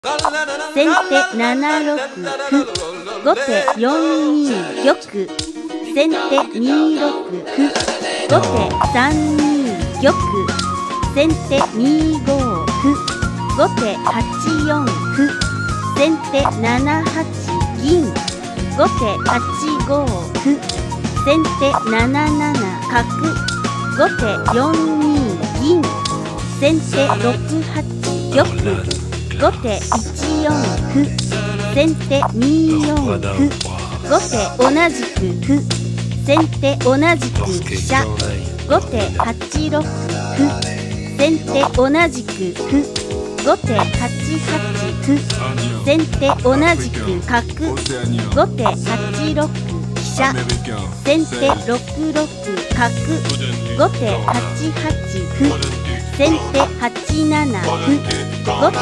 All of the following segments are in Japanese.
先手7六歩、後手4二玉、先手2六歩、後手3二玉、先手2五歩、後手8四歩、先手7八銀、後手8五歩、先手7七角、後手4二銀、先手6八玉、後手1四歩、先手2四歩、後手同じく歩、先手同じく飛車、後手8六歩、先手同じく歩、後手8八歩、先手同じく角、後手8六飛車、先手6六角、後手8八歩、先手8七歩、後手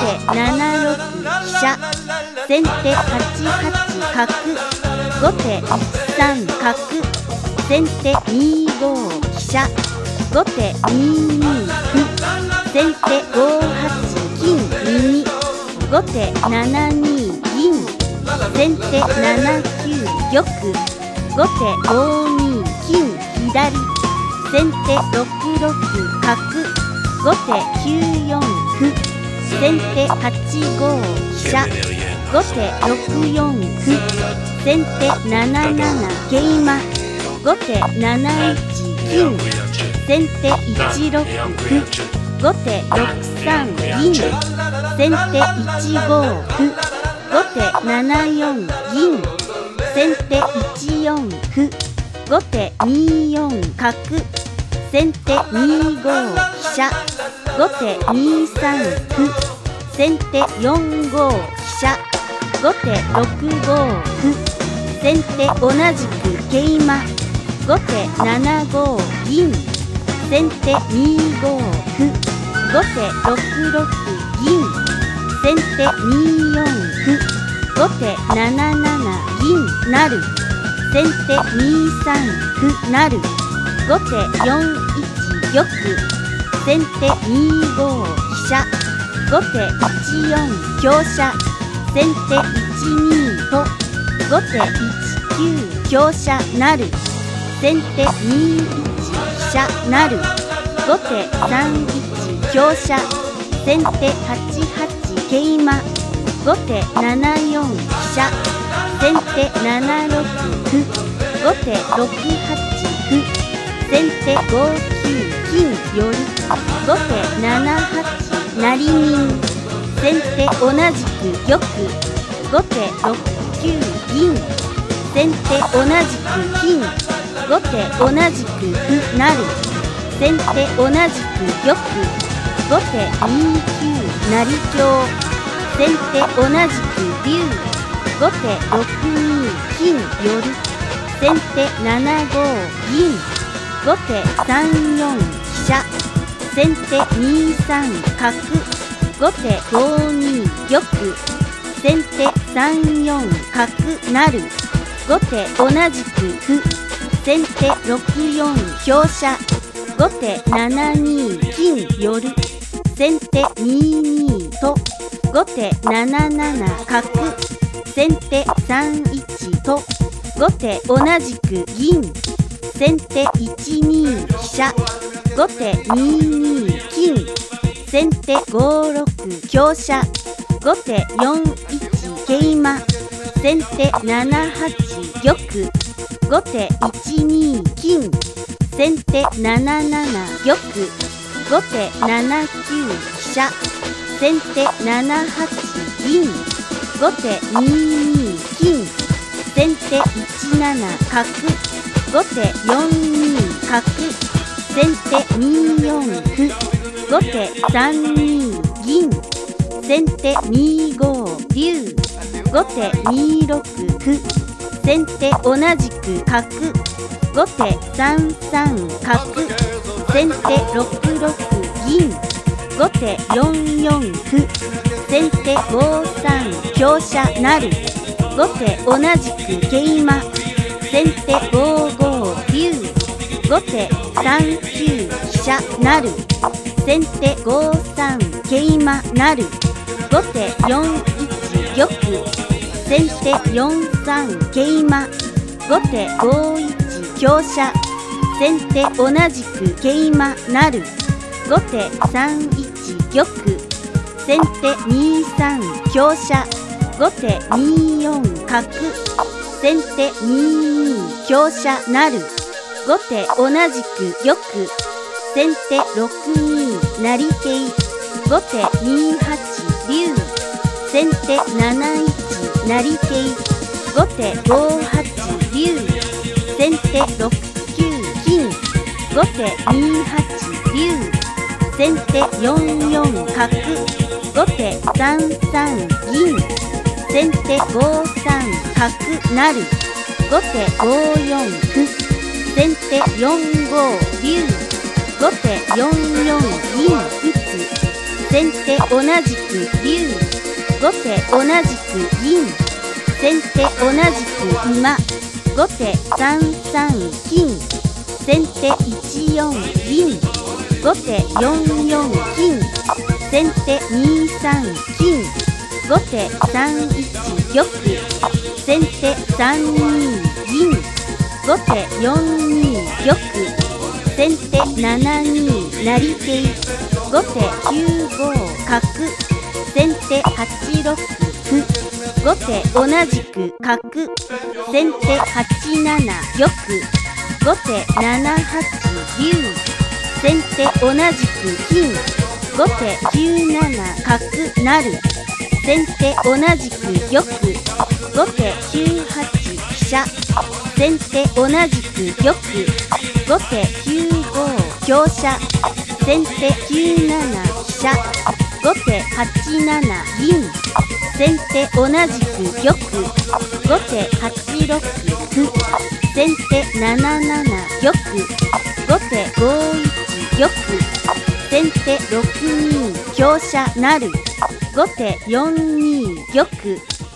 7六飛車、先手8八角、後手1三角、先手2五飛車、後手2二歩、先手5八金右、後手7二銀、先手7九玉、後手5二金左、先手6六角、後手9四歩、先手8五飛車、後手6四歩、先手7七桂馬、後手7一金、先手1六歩、後手6三銀、先手1五歩、後手7四銀、先手1四歩、後手2四角、先手2五飛車、後手2三歩、先手4五飛車、後手6五歩、先手同じく桂馬、後手7五銀、先手2五歩、後手6六銀、先手2四歩、後手7七銀成、先手2三歩成、後手4一玉、先手2五飛車、後手1四香車、先手1二と、後手1九香車成、先手2一飛車成、後手3一香車、先手8八桂馬、後手7四飛車、先手7六歩、後手6八歩、先手5九金寄り、後手7八成銀、先手同じく玉、後手6九銀、先手同じく金、後手同じく歩成、先手同じく玉、後手2九成香、先手同じく竜、後手6二金寄り、先手7五銀、後手3四飛車、先手2三角、後手5二玉、先手3四角成、後手同じく歩、先手6四香車、後手7二金寄る、先手2二と、後手7七角、先手3一と、後手同じく銀、先手1二飛車、後手2二金、先手5六香車、後手4一桂馬、先手7八玉、後手1二金、先手7七玉、後手7九飛車、先手7八銀、後手2二金、先手1七角、後手4二角、先手2四歩、後手3二銀、先手2五竜、後手2六歩、先手同じく角、後手3三角、先手6六銀、後手4四歩、先手5三香車成、後手同じく桂馬、先手5五竜、後手3九飛車成、先手5三桂馬成、後手4 玉、先手4三桂馬、後手5一香車、先手同じく桂馬成、後手3一玉、先手2三香車、後手2四角、先手2二香車成、後手同じく玉、先手6二成桂、後手2八竜、先手7一成桂、後手5八竜、先手6九金、後手2八竜、先手4四角、後手3三銀、先手5三角成、後手5四歩、先手4五竜、後手4四銀打つ、先手同じく竜、後手同じく銀、先手同じく馬、後手3三金、先手1四銀、後手4四金、先手2三金、後手3一玉、先手3二銀、後手4二玉、先手7二成桂、後手9五角、先手8六歩、後手同じく角、先手8七玉、後手7八竜、先手同じく金、後手9七角成、先手同じく玉、後手9八飛車、先手同じく玉、後手9五香車、先手9七飛車、後手8七銀、先手同じく玉、後手8六歩、先手7七玉、後手5一玉、先手6二香車成、後手4二玉。